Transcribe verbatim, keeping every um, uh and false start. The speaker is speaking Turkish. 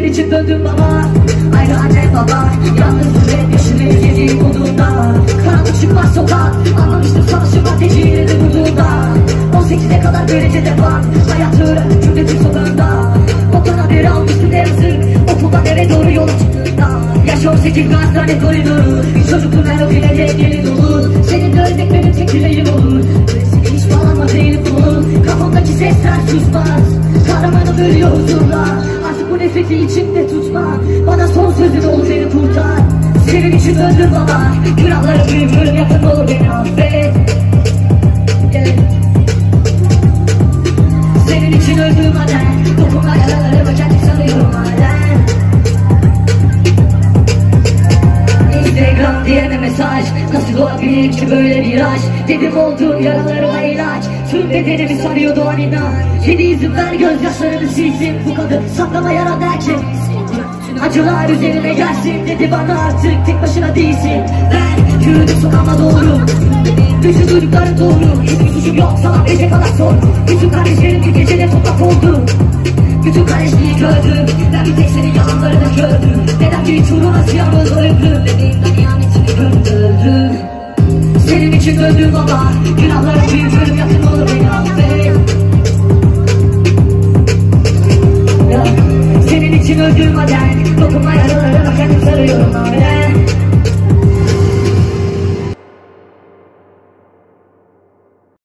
için döndüm baba. Ayrı anne baba, yalnızım hep yaşım ezildiğim umudunda. Karanlık çıkmaz sokak, anlamıştım savaşım ateşiyle de vurduğunda. on sekize kadar böylece devam, hayatı öğrendim cümletin sokağında. Otan haberi almıştım ne yazık, okuldan eve doğru yola çıktığında. Yaş on sekiz hastane koridoru, bir çocukluğum her o bile yeni dolu. Senin de ölmek benim tek dileğim olur. Seni hiç bağlanma değilim kulu, kafamdaki sesler susmaz. Kahramanım ölüyor huzurla, artık bu nefreti içimde tutma. Bana son sözün olur beni kurtar. Senin için öldüm baba, günahlarım büyük, yakın olur beni affet. Yeah. Senin için öldüm halen, dokunma yaralarıma kendi sanıyorum halen. Instagram diyeme mesaj, nasıl olabilir ki böyle bir aşk? Dedim olduğum yaralarıma ilaç, tüm bedenimi sarıyordu an inan. Yedi izin ver gözyaşlarını silsin, bu kadın saklama yaran erkek. Acılar üzerine gelsin dedi bana, artık tek başına değilsin. Ben yürüdüm sokağıma doğru, bütün duyduklarım doğru. Hiçbir suçum yok sana gece kadar sor. Bütün kardeşlerim bir gecede toprak oldu. Bütün kardeşliği gördüm, ben bir tek senin yalanlarını gördüm. Neden bir hiç uğramaz yalnız öldüm, bebeğimden ihanetini gördüm. Senin için öldüm baba, günahlarım büyük, ölüm yakın olur beni affet. Senin için öldüm halen, dokunma yaralarıma kendim sarıyorum halen.